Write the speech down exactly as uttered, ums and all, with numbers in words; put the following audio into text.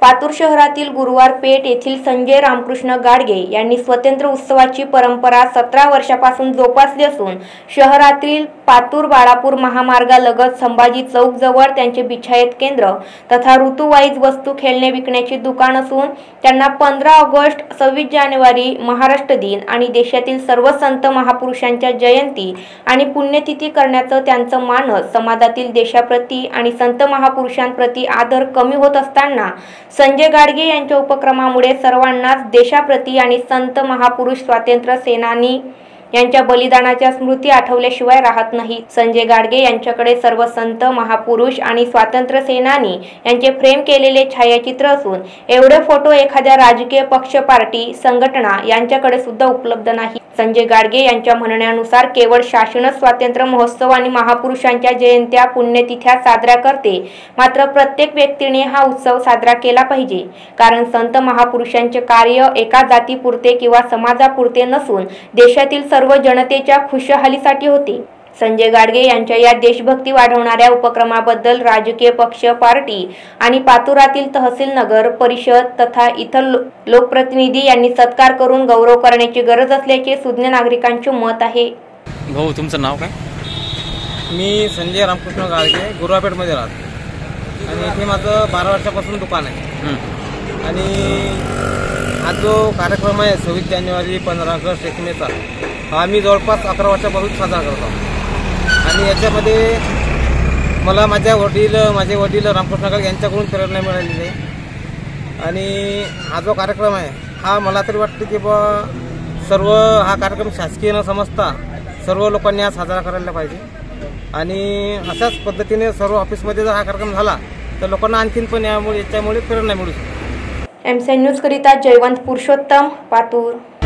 पातूर शहरातील गुरुवार पेठ येथील संजय रामकृष्ण गाडगे यांनी स्वातंत्र्य उत्सवाची परंपरा सतरा वर्षापासून जोपासली असून शहरातील पातूर बाळापूर महामार्गालगत संभाजी चौक जवळ त्यांचे बिछायत केंद्र तथा ऋतुवाईज वस्तू खेळणे विकण्याचे दुकान असून त्यांना पंधरा ऑगस्ट सव्वीस जानेवारी महाराष्ट्र दिन आणि देशातील सर्व संत महापुरुषांच्या जयंती आणि पुण्यतिथी करण्याचं त्यांचं मानस समाजातील देशाप्रती आणि संत महापुरुषांप्रती आदर कमी होत असताना संजय गाडगे यांच्या उपक्रमामुळे सर्वांनाच देशाप्रती आणि संत महापुरुष स्वातंत्र्य सेनानी यांच्या बलिदानाच्या स्मृती आठवल्याशिवाय राहत नाही। संजय गाडगे यांच्याकडे सर्व संत महापुरुष आणि स्वातंत्र्य सेनानी यांचे फ्रेम केलेले छायाचित्र असून एवढे फोटो एखाद्या राजकीय पक्ष पार्टी संघटना यांच्याकडे सुद्धा उपलब्ध नाही। संजय गाडगे यांच्या म्हणण्यानुसार केवळ शासनच स्वातंत्र्य महोत्सव आणि महापुरुषांच्या जयंत्या पुण्यतिथ्या साजरा करते, मात्र प्रत्येक व्यक्तीने हा उत्सव साजरा केला पाहिजे, कारण संत महापुरुषांचे कार्य एका जातीपुरते किंवा समाजापुरते नसून देशातील सर्व जनतेच्या खुशहालीसाठी होते। संजय गाडगे यांच्या या देशभक्ती वाढवणाऱ्या उपक्रमाबद्दल राजकीय पक्ष पार्टी आणि पातुरातील तहसील नगर परिषद तथा इतर लोकप्रतिनिधी यांनी सत्कार करून गौरव करण्याची गरज असल्याचे सुज्ञ नागरिकांचे मत आहे। भाऊ, तुमचं नाव काय? मी संजय रामकृष्ण गाडगे गुरुवापेठ मध्ये राहतो आणि इथे माझं बारा वर्षापासून दुकान आहे। आणि हा जो कार्यक्रम आहे सव्वीस जानेवारी पंधरा ऑगस्ट एक मेचा हा मी जवळपास अकरा वर्षापासून साजरा करतो। आणि याच्यामध्ये मला माझ्या वडील माझे वडील रामकृष्ण गाडगे यांच्याकडून प्रेरणा मिळालेली आहे। आणि हा जो कार्यक्रम आहे हा मला तरी वाटतं की बा सर्व हा कार्यक्रम शासकीय न समजता सर्व लोकांनी हा साजरा करायला पाहिजे। आणि अशाच पद्धतीने सर्व ऑफिसमध्ये जर हा कार्यक्रम झाला तर लोकांना आणखीन पण यामुळे याच्यामुळे प्रेरणा मिळू शकते। एम सी न्यूज करिता जयवंत पुरुषोत्तम, पातूर।